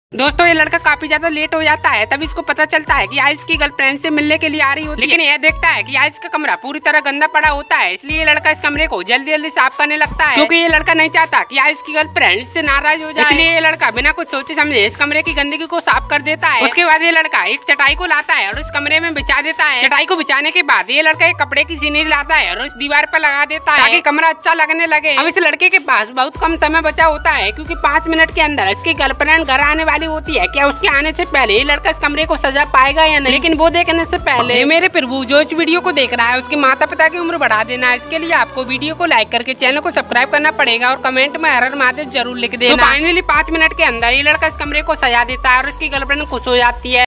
दोस्तों ये लड़का काफी ज्यादा लेट हो जाता है, तभी इसको पता चलता है कि आज इसकी गर्लफ्रेंड से मिलने के लिए आ रही होती है। लेकिन यह देखता है कि आज इसका कमरा पूरी तरह गंदा पड़ा होता है, इसलिए ये लड़का इस कमरे को जल्दी जल्दी साफ करने लगता है, क्योंकि ये लड़का नहीं चाहता कि आज इसकी गर्लफ्रेंड इससे नाराज हो जाए। इसलिए ये लड़का बिना कुछ सोचे समझे इस कमरे की गंदगी को साफ कर देता है। उसके बाद ये लड़का एक चटाई को लाता है और इस कमरे में बिछा देता है। चटाई को बिछाने के बाद ये लड़का एक कपड़े की सीनरी लाता है और इस दीवार पर लगा देता है ताकि कमरा अच्छा लगने लगे। अब इस लड़के के पास बहुत कम समय बचा होता है, क्योंकि 5 मिनट के अंदर इसकी गर्लफ्रेंड घर आने वाली होती है। क्या उसके आने से पहले ये लड़का इस कमरे को सजा पाएगा या नहीं? लेकिन वो देखने से पहले मेरे प्रभु जो इस वीडियो को देख रहा है उसके माता पिता की उम्र बढ़ा देना है। इसके लिए आपको वीडियो को लाइक करके चैनल को सब्सक्राइब करना पड़ेगा और कमेंट में हर हर महादेव जरूर लिख देना। तो फाइनली 5 मिनट के अंदर ये लड़का इस कमरे को सजा देता है और इसकी गर्लफ्रेंड खुश हो जाती है।